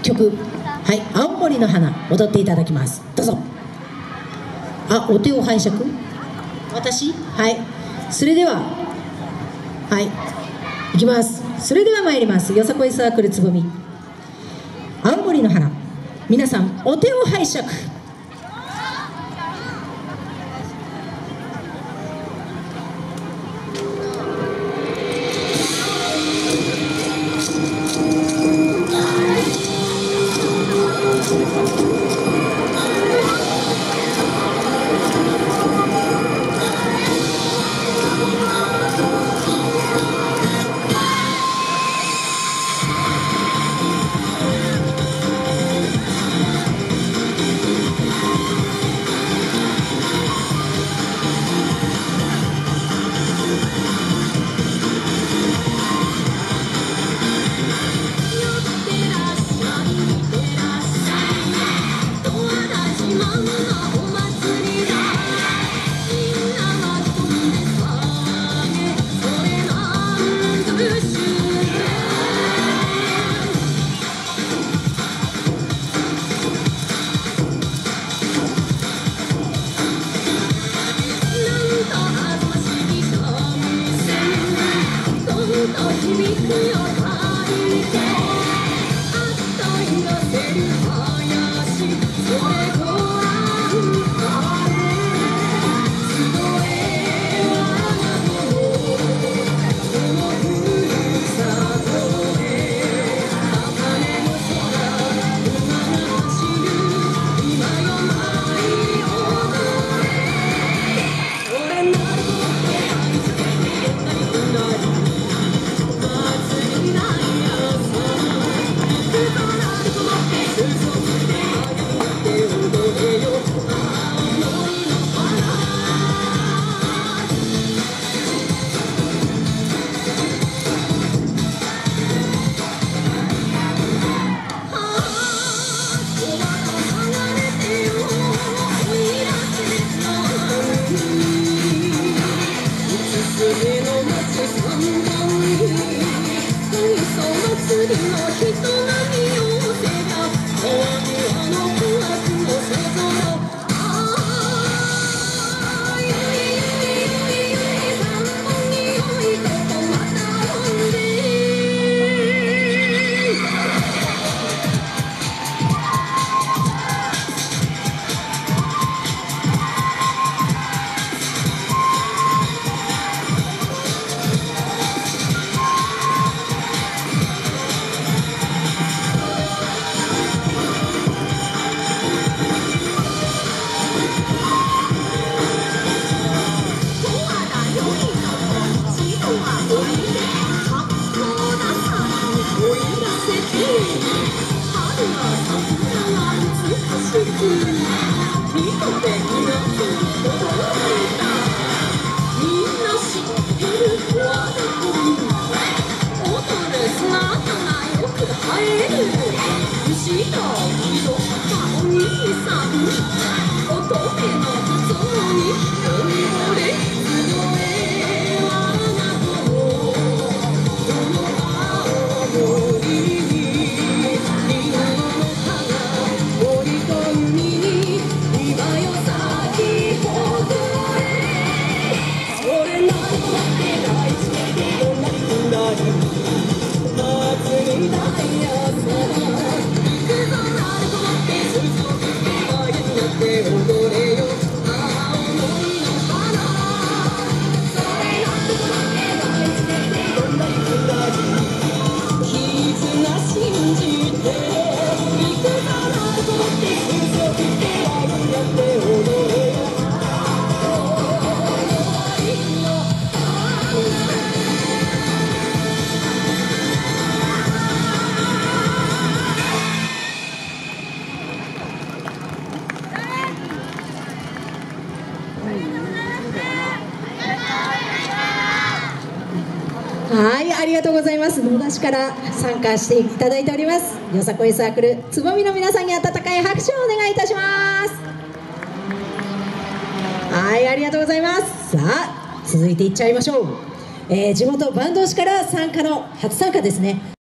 曲、はい、青森の花踊っていただきます。どうぞ。あ、お手を拝借。私、はい、それでは、はい、いきます。それでは参ります。よさこいサークルつぼみ、青森の花、皆さんお手を拝借。はい、ありがとうございます。野田市から参加していただいておりますよさこいサークルつぼみの皆さんに温かい拍手をお願いいたします。はい、ありがとうございます。さあ、続いていっちゃいましょう。地元坂東市から初参加ですね。